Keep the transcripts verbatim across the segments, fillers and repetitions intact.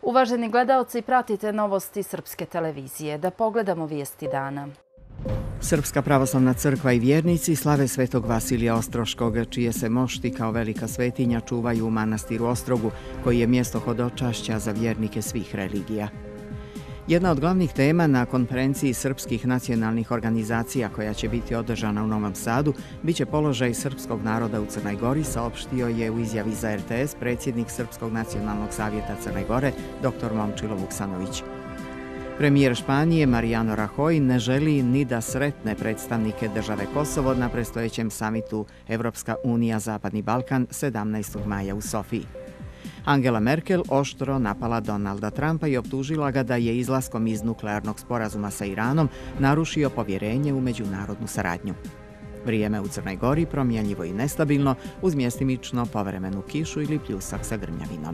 Uvaženi gledaoci, pratite novosti Srpske televizije. Da pogledamo vijesti dana. Srpska pravoslavna crkva i vjernici slave svetog Vasilija Ostroškog, čije se mošti kao velika svetinja čuvaju u manastiru Ostrogu, koji je mjesto hodočašća za vjernike svih religija. Jedna od glavnih tema na konferenciji srpskih nacionalnih organizacija koja će biti održana u Novom Sadu biće položaj srpskog naroda u Crnoj Gori, saopštio je u izjavi za R T S predsjednik Srpskog nacionalnog savjeta Crne Gore, doktor Momčilo Vuksanović. Premijer Španije Mariano Rajoy ne želi ni da sretne predstavnike države Kosovo na predstojećem samitu Evropska unija Zapadni Balkan sedamnaestog maja u Sofiji. Angela Merkel oštro napala Donalda Trumpa i optužila ga da je izlaskom iz nuklearnog sporazuma sa Iranom narušio povjerenje u međunarodnu saradnju. Vrijeme u Crnoj Gori promjenljivo i nestabilno, uz mjestimično povremenu kišu ili pljusak sa grmljavinom.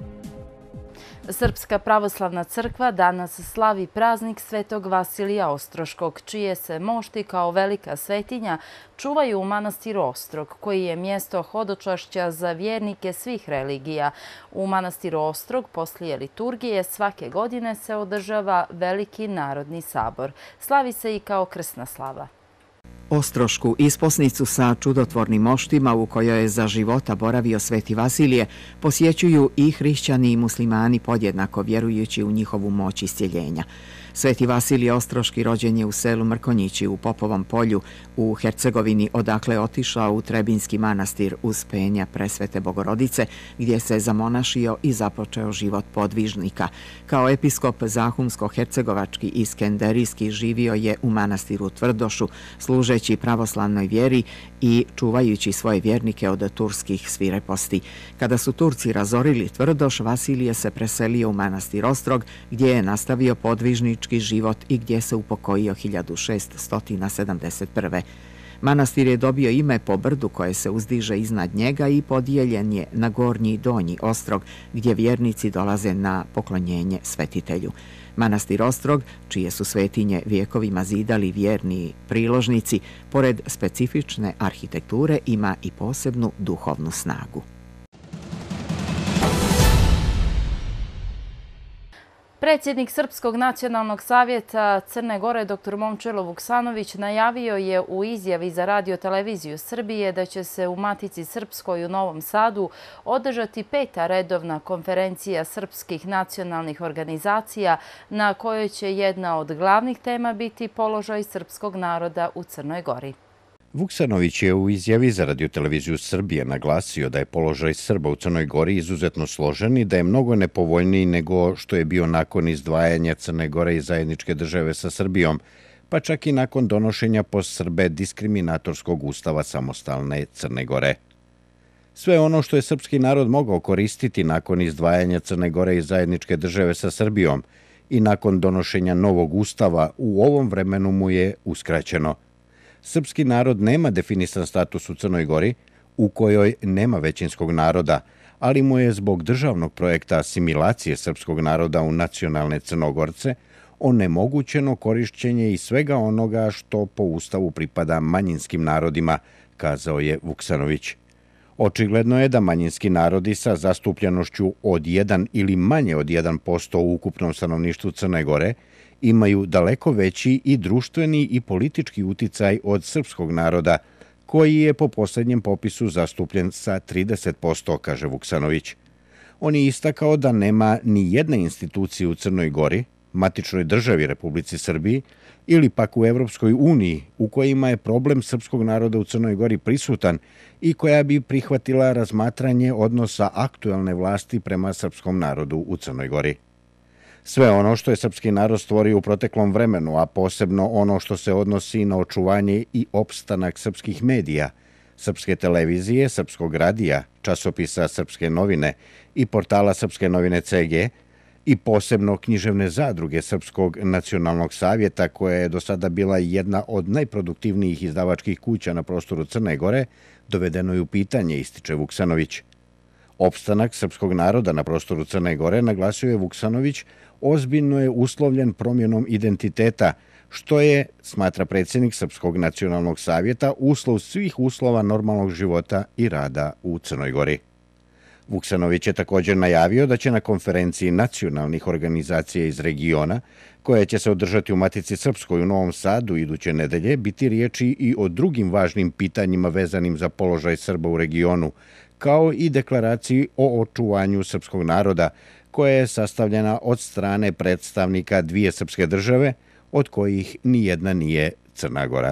Srpska pravoslavna crkva danas slavi praznik svetog Vasilija Ostroškog, čije se mošti kao velika svetinja čuvaju u manastiru Ostrog, koji je mjesto hodočašća za vjernike svih religija. U manastiru Ostrog poslije liturgije svake godine se održava veliki narodni sabor. Slavi se i kao krsna slava. Ostrošku, isposnicu sa čudotvornim moštima u kojoj je za života boravio Sveti Vasilije, posjećuju i hrišćani i muslimani podjednako vjerujući u njihovu moć iscjeljenja. Sveti Vasilije Ostroški rođen je u selu Mrkonjići u Popovom polju u Hercegovini, odakle je otišao u Trebinski manastir uz penja Presvete Bogorodice, gdje se zamonašio i započeo život podvižnika. Kao episkop Zahumsko-hercegovački i Skenderijski živio je u manastiru Tvrdošu, služeći pravoslavnoj vjeri i čuvajući svoje vjernike od turskih svireposti. Kada su Turci razorili Tvrdoš, Vasilije se preselio u manastir Ostrog, gdje je nastavio podvižnički život i gdje se upokojio hiljadu šeststo sedamdeset prve. Manastir je dobio ime po brdu koje se uzdiže iznad njega i podijeljen je na gornji i donji Ostrog, gdje vjernici dolaze na poklonjenje svetitelju. Manastir Ostrog, čije su svetinje vjekovima zidali vjerni priložnici, pored specifične arhitekture ima i posebnu duhovnu snagu. Predsjednik Srpskog nacionalnog savjeta Crne Gore doktor Momčilo Vuksanović najavio je u izjavi za Radio televiziju Srbije da će se u Matici Srpskoj u Novom Sadu održati peta redovna konferencija srpskih nacionalnih organizacija na kojoj će jedna od glavnih tema biti položaj srpskog naroda u Crnoj Gori. Vuksanović je u izjavi za Radio televiziju Srbije naglasio da je položaj Srba u Crnoj Gori izuzetno složen i da je mnogo nepovoljniji nego što je bio nakon izdvajanja Crne Gore i zajedničke države sa Srbijom, pa čak i nakon donošenja po Srbe diskriminatorskog ustava samostalne Crne Gore. Sve ono što je srpski narod mogao koristiti nakon izdvajanja Crne Gore i zajedničke države sa Srbijom i nakon donošenja novog ustava u ovom vremenu mu je uskraćeno. Srpski narod nema definisan status u Crnoj Gori, u kojoj nema većinskog naroda, ali mu je zbog državnog projekta asimilacije srpskog naroda u nacionalne Crnogorce onemogućeno korišćenje i svega onoga što po ustavu pripada manjinskim narodima, kazao je Vuksanović. Očigledno je da manjinski narodi sa zastupljenošću od jedan ili manje od jedan posto u ukupnom stanovništvu Crne Gore imaju daleko veći i društveni i politički uticaj od srpskog naroda, koji je po posljednjem popisu zastupljen sa trideset posto, kaže Vuksanović. On je istakao da nema ni jedne institucije u Crnoj Gori, matičnoj državi Republici Srbiji ili pak u Evropskoj uniji u kojima je problem srpskog naroda u Crnoj Gori prisutan i koja bi prihvatila razmatranje odnosa aktuelne vlasti prema srpskom narodu u Crnoj Gori. Sve ono što je srpski narod stvorio u proteklom vremenu, a posebno ono što se odnosi na očuvanje i opstanak srpskih medija, srpske televizije, srpskog radija, časopisa Srpske novine i portala Srpske novine C G i posebno književne zadruge Srpskog nacionalnog savjeta, koja je do sada bila jedna od najproduktivnijih izdavačkih kuća na prostoru Crne Gore, dovedeno je u pitanje, ističe Vuksanović. Opstanak srpskog naroda na prostoru Crne Gore, naglasio je Vuksanović, ozbiljno je uslovljen promjenom identiteta, što je, smatra predsjednik Srpskog nacionalnog savjeta, uslov svih uslova normalnog života i rada u Crnoj Gori. Vuksanović je također najavio da će na konferenciji nacionalnih organizacija iz regiona, koja će se održati u Matici Srpskoj u Novom Sadu iduće nedelje, biti riječi i o drugim važnim pitanjima vezanim za položaj Srba u regionu, kao i deklaraciji o očuvanju srpskog naroda, koja je sastavljena od strane predstavnika dvije srpske države, od kojih nijedna nije Crna Gora.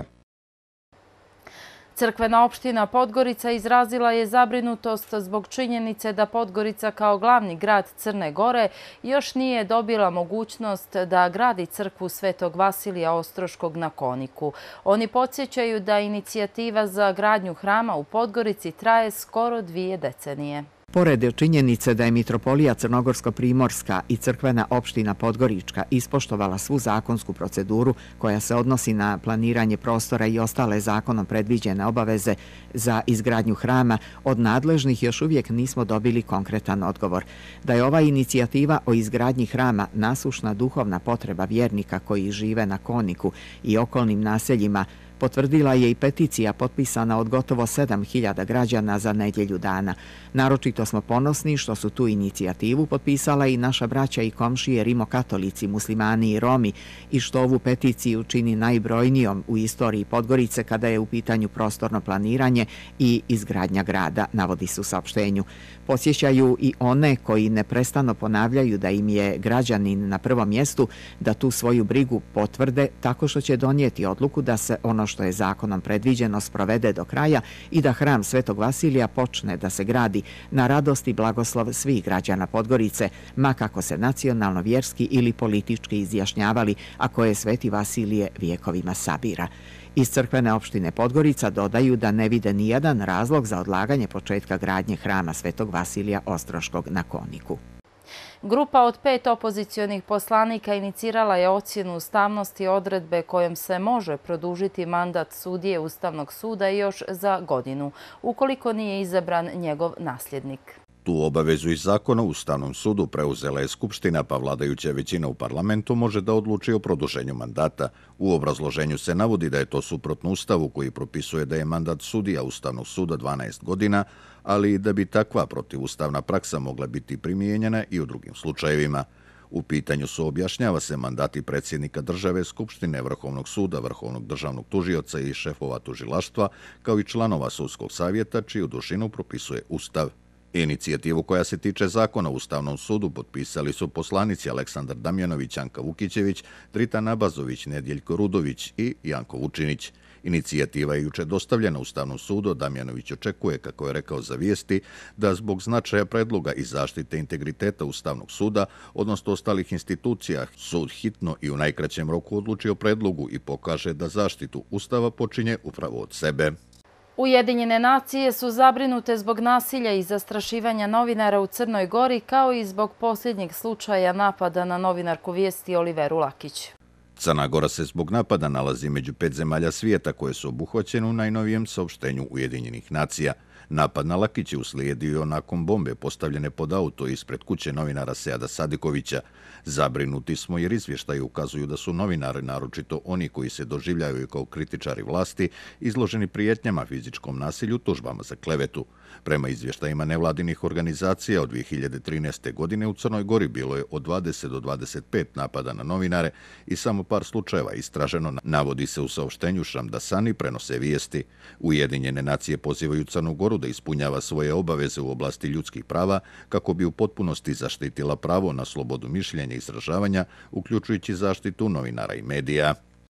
Crkvena opština Podgorica izrazila je zabrinutost zbog činjenice da Podgorica kao glavni grad Crne Gore još nije dobila mogućnost da gradi crkvu Svetog Vasilija Ostroškog na Koniku. Oni podsjećaju da inicijativa za gradnju hrama u Podgorici traje skoro dvije decenije. Pored činjenice da je Mitropolija Crnogorsko-Primorska i crkvena opština Podgorička ispoštovala svu zakonsku proceduru koja se odnosi na planiranje prostora i ostale zakonom predviđene obaveze za izgradnju hrama, od nadležnih još uvijek nismo dobili konkretan odgovor. Da je ova inicijativa o izgradnji hrama nasušna duhovna potreba vjernika koji žive na Koniku i okolnim naseljima, potvrdila je i peticija potpisana od gotovo sedam hiljada građana za nedjelju dana. Naročito smo ponosni što su tu inicijativu potpisala i naša braća i komšije rimokatolici, muslimani i Romi i što ovu peticiju čini najbrojnijom u istoriji Podgorice kada je u pitanju prostorno planiranje i izgradnja grada, navodi se u saopštenju. Posjećaju i one koji neprestano ponavljaju da im je građanin na prvom mjestu da tu svoju brigu potvrde tako što će donijeti odluku da se ono što je zakonom predviđeno sprovede do kraja i da hram Svetog Vasilija počne da se gradi na radost i blagoslov svih građana Podgorice, ma kako se nacionalno, vjerski ili politički izjašnjavali, a koje Sveti Vasilije vijekovima sabira. Iz crkvene opštine Podgorica dodaju da ne vide nijedan razlog za odlaganje početka gradnje hrama Svetog Vasilija Ostroškog na Koniku. Grupa od pet opozicionih poslanika inicirala je ocjenu ustavnosti odredbe kojom se može produžiti mandat sudije Ustavnog suda još za godinu, ukoliko nije izabran njegov nasljednik. Tu obavezu iz zakona u Ustavnom sudu preuzela je Skupština, pa vladajuća većina u parlamentu može da odluči o produženju mandata. U obrazloženju se navodi da je to suprotno Ustavu koji propisuje da je mandat sudija Ustavnog suda dvanaest godina, ali da bi takva protivustavna praksa mogla biti primijenjena i u drugim slučajevima. U pitanju su, objašnjava se, mandati predsjednika države, Skupštine, Vrhovnog suda, Vrhovnog državnog tužioca i šefova tužilaštva, kao i članova sudskog savjeta, čiju dužinu propisuje Ustav. Inicijativu koja se tiče zakona o Ustavnom sudu potpisali su poslanici Aleksandar Damjanović, Anka Vukićević, Dritan Abazović, Nedjeljko Rudović i Janko Vučinić. Inicijativa je juče dostavljena Ustavnom sudu. Damjanović očekuje, kako je rekao za Vijesti, da zbog značaja predloga i zaštite integriteta Ustavnog suda, odnosno ostalih institucija, sud hitno i u najkraćem roku odluči o predlogu i pokaže da zaštitu Ustava počinje upravo od sebe. Ujedinjene nacije su zabrinute zbog nasilja i zastrašivanja novinara u Crnoj Gori, kao i zbog posljednjeg slučaja napada na novinarku Vijesti Oliveru Lakić. Crna Gora se zbog napada nalazi među pet zemalja svijeta koje su obuhvaćene u najnovijem saopštenju Ujedinjenih nacija. Napad na Lakić je uslijedio nakon bombe postavljene pod auto ispred kuće novinara Seada Sadikovića. Zabrinuti smo jer izvještaji ukazuju da su novinari, naročito oni koji se doživljavaju kao kritičari vlasti, izloženi prijetnjama, fizičkom nasilju, tužbama za klevetu. Prema izvještajima nevladinih organizacija od dvije hiljade trinaeste. godine u Crnoj Gori bilo je od dvadeset do dvadeset pet napada na novinare i samo par slučajeva istraženo, navodi se u saopštenju Šamdasani, prenose Vijesti. Ujedinjene nacije pozivaju Crnu Goru da ispunjava svoje obaveze u oblasti ljudskih prava kako bi u potpunosti zaštitila pravo na slobodu mišljenja i izražavanja, uključujući zaštitu novinara i medija.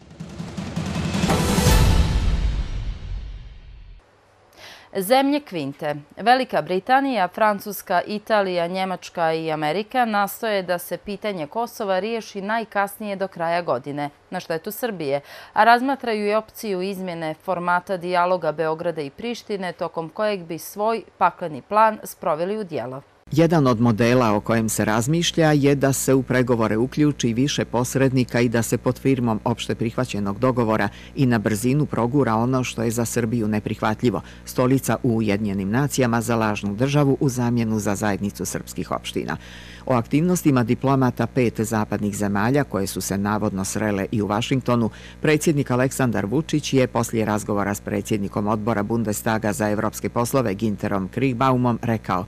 Zemlje Kvinte, Velika Britanija, Francuska, Italija, Njemačka i Amerika nastoje da se pitanje Kosova riješi najkasnije do kraja godine, na štetu Srbije, a razmatraju i opciju izmjene formata dijaloga Beograda i Prištine, tokom kojeg bi svoj pakleni plan sproveli u djelo. Jedan od modela o kojem se razmišlja je da se u pregovore uključi više posrednika i da se pod firmom opšte prihvaćenog dogovora i na brzinu progura ono što je za Srbiju neprihvatljivo, stolica u Ujedinjenim nacijama za lažnu državu u zamjenu za zajednicu srpskih opština. O aktivnostima diplomata pet zapadnih zemalja koje su se navodno srele i u Vašingtonu, predsjednik Aleksandar Vučić je poslije razgovora s predsjednikom odbora Bundestaga za evropske poslove Ginterom Kriegbaumom rekao: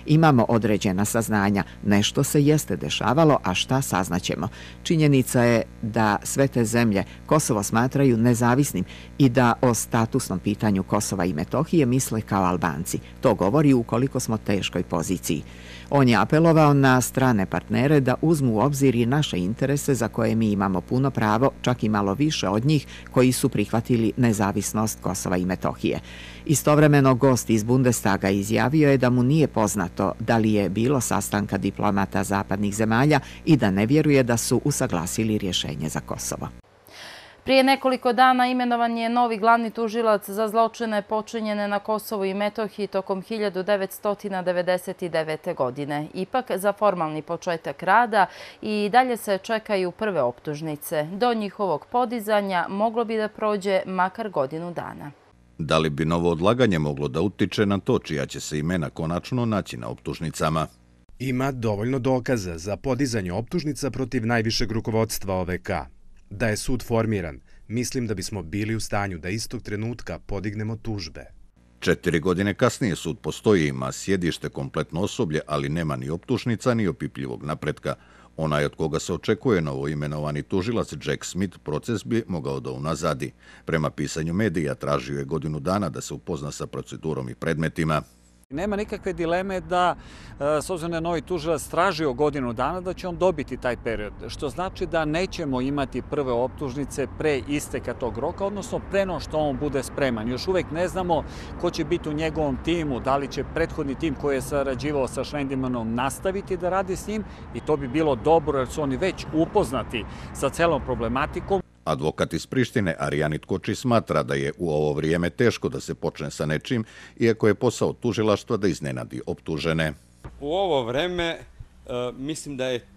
Imamo određena saznanja. Nešto se jeste dešavalo, a šta saznaćemo. Činjenica je da sve te zemlje Kosovo smatraju nezavisnim i da o statusnom pitanju Kosova i Metohije misle kao Albanci. To govori ukoliko smo teškoj poziciji. On je apelovao na strane partnere da uzmu u obzir i naše interese za koje mi imamo puno pravo, čak i malo više od njih koji su prihvatili nezavisnost Kosova i Metohije. Istovremeno gost iz Bundestaga izjavio je da mu nije poznato da li je bilo sastanka diplomata zapadnih zemalja i da ne vjeruje da su usaglasili rješenje za Kosovo. Prije nekoliko dana imenovan je novi glavni tužilac za zločine počinjene na Kosovu i Metohiji tokom hiljadu devetsto devedeset devete. godine. Ipak za formalni početak rada i dalje se čekaju prve optužnice. Do njihovog podizanja moglo bi da prođe makar godinu dana. Da li bi novo odlaganje moglo da utiče na to čija će se imena konačno naći na optužnicama? Ima dovoljno dokaza za podizanje optužnica protiv najvišeg rukovodstva O V K. Da je sud formiran, mislim da bismo bili u stanju da istog trenutka podignemo tužbe. Četiri godine kasnije sud postoji, ima sjedište, kompletno osoblje, ali nema ni optužnica ni opipljivog napretka. Onaj od koga se očekuje novo imenovani tužilac Jack Smith proces bi mogao da unazadi. Prema pisanju medija tražio je godinu dana da se upozna sa procedurom i predmetima. Nema nikakve dileme da, s obzirom na novi tužilac tražio godinu dana, da će on dobiti taj period. Što znači da nećemo imati prve optužnice pre isteka tog roka, odnosno pre no što on bude spreman. Još uvek ne znamo ko će biti u njegovom timu, da li će prethodni tim koji je sarađivao sa Švendimanom nastaviti da radi s njim i to bi bilo dobro jer su oni već upoznati sa celom problematikom. Advokat iz Prištine Arjanit Koči smatra da je u ovo vrijeme teško da se počne sa nečim, iako je posao tužilaštva da iznenadi optužene. U ovo vreme mislim da je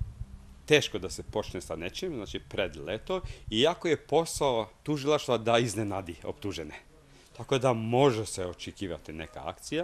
teško da se počne sa nečim, znači pred leto, iako je posao tužilaštva da iznenadi optužene. Tako da može se očekivati neka akcija,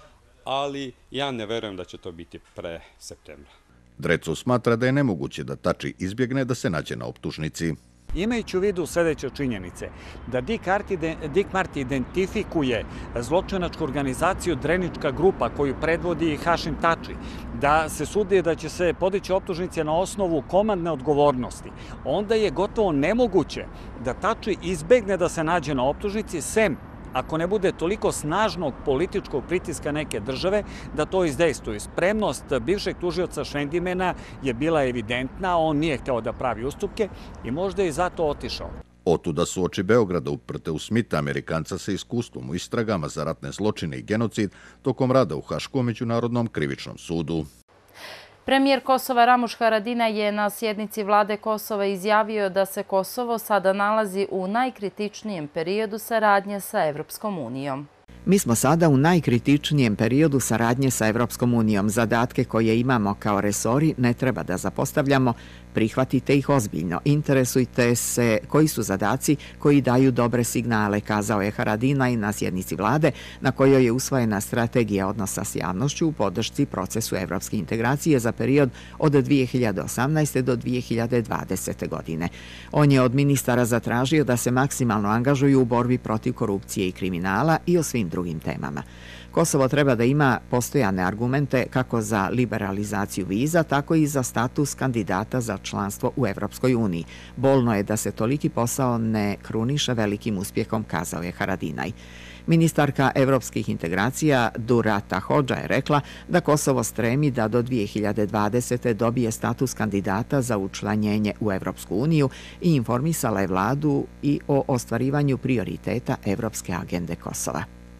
ali ja ne verujem da će to biti pre septembra. Drecu smatra da je nemoguće da Tači izbjegne da se nađe na optužnici. Imajući u vidu sljedeće činjenice, da Dick Marty identifikuje zločinačku organizaciju Drenička grupa koju predvodi Hašim Tači, da se sudi da će se podići optužnice na osnovu komandne odgovornosti, onda je gotovo nemoguće da Tači izbegne da se nađe na optužnici, sem ako ne bude toliko snažnog političkog pritiska neke države da to izdejstvuju. Spremnost bivšeg tužioca Švendimena je bila evidentna, on nije hteo da pravi ustupke i možda je i zato otišao. Otuda su oči Beograda uprte u Smitha, Amerikanca sa iskustvom u istragama za ratne zločine i genocid tokom rada u Haškom međunarodnom krivičnom sudu. Premijer Kosova Ramuš Haradinaj je na sjednici vlade Kosova izjavio da se Kosovo sada nalazi u najkritičnijem periodu saradnje sa Evropskom unijom. Mi smo sada u najkritičnijem periodu saradnje sa Evropskom unijom. Zadatke koje imamo kao resori ne treba da zapostavljamo, prihvatite ih ozbiljno. Interesujte se koji su zadaci koji daju dobre signale, kazao je Haradinaj na sjednici vlade na kojoj je usvojena strategija odnosa s javnošću u podršci procesu evropske integracije za period od dvije hiljade osamnaeste. do dvije hiljade dvadesete. godine. On je od ministara zatražio da se maksimalno angažuju u borbi protiv korupcije i kriminala i o svim drugim temama. Kosovo treba da ima postojane argumente kako za liberalizaciju viza, tako i za status kandidata za članstvo u Evropskoj uniji. Bolno je da se toliki posao ne kruniše velikim uspjehom, kazao je Haradinaj. Ministarka evropskih integracija Durata Hodža je rekla da Kosovo stremi da do dvije hiljade dvadesete. dobije status kandidata za učlanjenje u Evropsku uniju i informisala je vladu i o ostvarivanju prioriteta Evropske agende Kosova.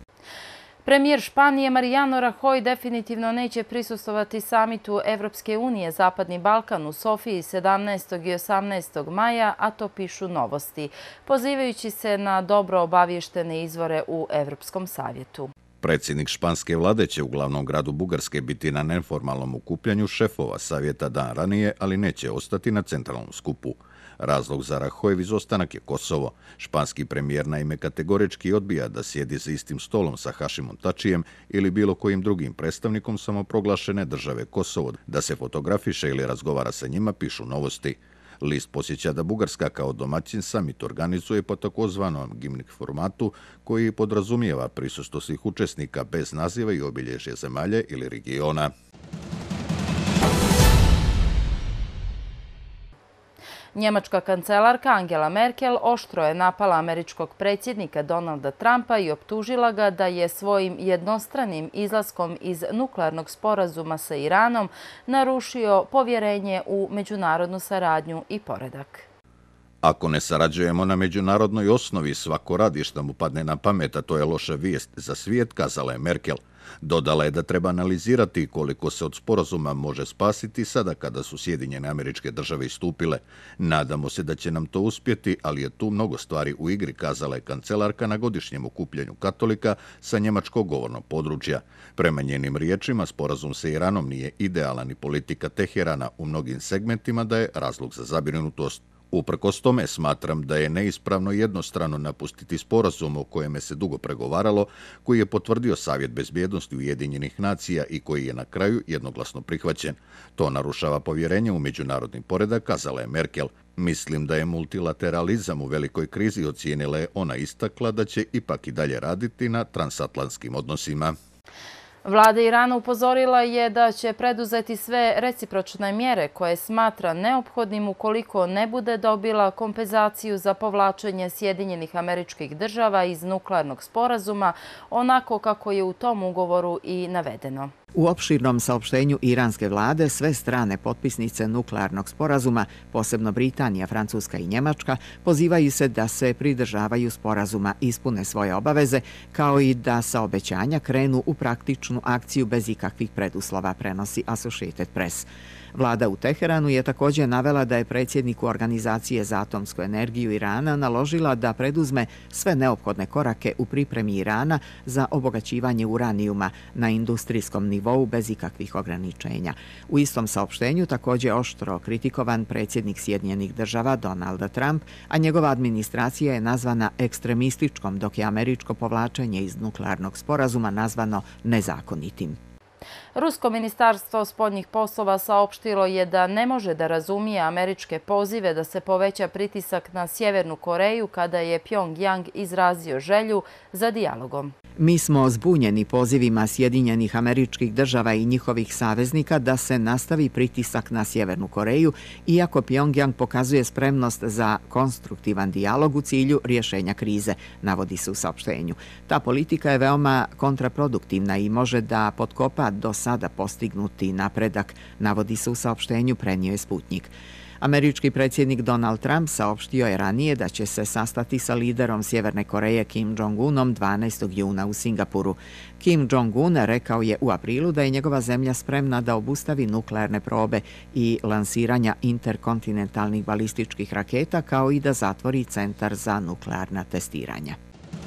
Premijer Španije Mariano Rajoy definitivno neće prisustvovati samitu Evropske unije Zapadni Balkan u Sofiji sedamnaestog i osamnaestog maja, a to pišu Novosti, pozivajući se na dobro obavještene izvore u Evropskom savjetu. Predsjednik španske vlade će u glavnom gradu Bugarske biti na neformalnom okupljanju šefova savjeta dan ranije, ali neće ostati na centralnom skupu. Razlog za Rajojev izostanak je Kosovo. Španski premijer naime kategorički odbija da sjedi za istim stolom sa Hašimom Tačijem ili bilo kojim drugim predstavnikom samoproglašene države Kosovo, da se fotografiše ili razgovara sa njima, pišu Novosti. List posjeća da Bugarska kao domaćin samit organizuje po takozvanom gimnik formatu koji podrazumijeva prisustvo svih učesnika bez naziva i obilježje zemalja ili regiona. Njemačka kancelarka Angela Merkel oštro je napala američkog predsjednika Donalda Trumpa i optužila ga da je svojim jednostranim izlaskom iz nuklearnog sporazuma sa Iranom narušio povjerenje u međunarodnu saradnju i poredak. Ako ne sarađujemo na međunarodnoj osnovi, svako radi što mu padne na pamet, a to je loša vijest za svijet, kazala je Merkel. Dodala je da treba analizirati koliko se od sporazuma može spasiti sada kada su Sjedinjene Američke Države istupile. Nadamo se da će nam to uspjeti, ali je tu mnogo stvari u igri, kazala je kancelarka na godišnjem okupljanju katolika sa njemačkog govornog područja. Prema njenim riječima, sporazum sa Iranom nije idealan i politika Teherana u mnogim segmentima da je razlog za zabrinutost. Uprkos tome, smatram da je neispravno jednostrano napustiti sporazum o kojem se dugo pregovaralo, koji je potvrdio Savjet bezbjednosti Ujedinjenih nacija i koji je na kraju jednoglasno prihvaćen. To narušava povjerenje u međunarodni poredak, kazala je Merkel. Mislim da je multilateralizam u velikoj krizi, ocijenila je ona, istakla da će ipak i dalje raditi na transatlantskim odnosima. Vlada Irana upozorila je da će preduzeti sve recipročne mjere koje smatra neophodnim ukoliko ne bude dobila kompenzaciju za povlačenje Sjedinjenih Američkih Država iz nuklearnog sporazuma, onako kako je u tom ugovoru i navedeno. U opširnom saopštenju iranske vlade sve strane potpisnice nuklearnog sporazuma, posebno Britanija, Francuska i Njemačka, pozivaju se da se pridržavaju sporazuma, ispune svoje obaveze, kao i da sa obećanja krenu u praktičnu akciju bez ikakvih preduslova, prenosi Associated Press. Vlada u Teheranu je također navela da je predsjedniku Organizacije za atomsku energiju Irana naložila da preduzme sve neophodne korake u pripremi Irana za obogaćivanje uranijuma na industrijskom nivou bez ikakvih ograničenja. U istom saopštenju također oštro kritikovan predsjednik Sjedinjenih Država Donald Trump, a njegova administracija je nazvana ekstremističkom, dok je američko povlačenje iz nuklearnog sporazuma nazvano nezakonitim. Rusko ministarstvo spoljnih poslova saopštilo je da ne može da razumije američke pozive da se poveća pritisak na Sjevernu Koreju kada je Pjongjang izrazio želju za dijalogom. Mi smo zbunjeni pozivima Sjedinjenih Američkih Država i njihovih saveznika da se nastavi pritisak na Sjevernu Koreju, iako Pjongjang pokazuje spremnost za konstruktivan dijalog u cilju rješenja krize, navodi se u saopštenju. Ta politika je veoma kontraproduktivna i može da potkopa do sada postignuti napredak, navodi se u saopštenju, prenio je Sputnik. Američki predsjednik Donald Trump saopštio je ranije da će se sastati sa liderom Sjeverne Koreje Kim Jong-unom dvanaestog juna u Singapuru. Kim Jong-un rekao je u aprilu da je njegova zemlja spremna da obustavi nuklearne probe i lansiranja interkontinentalnih balističkih raketa, kao i da zatvori centar za nuklearna testiranja.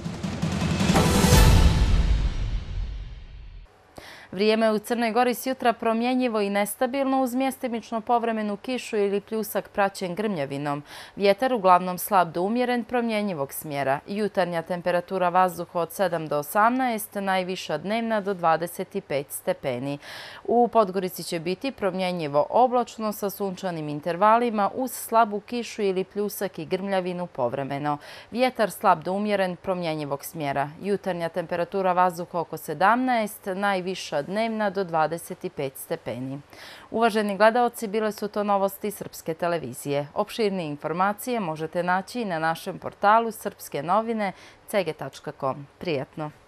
Vrijeme je u Crnoj Gori sjutra promjenjivo i nestabilno uz mjestimično povremenu kišu ili pljusak praćen grmljavinom. Vjetar uglavnom slab do umjeren, promjenjivog smjera. Jutarnja temperatura vazduha od sedam do osamnaest, najviša dnevna do dvadeset pet stepeni. U Podgorici će biti promjenjivo oblačno sa sunčanim intervalima uz slabu kišu ili pljusak i grmljavinu povremeno. Vjetar slab do umjeren, promjenjivog smjera. Jutarnja temperatura vazduha oko sedamnaest, najviša dnevna do dvadeset pet stepeni. Uvaženi gledaoci, bile su to novosti Srpske televizije. Opširnije informacije možete naći na našem portalu srpske novine c g tačka com. Prijatno!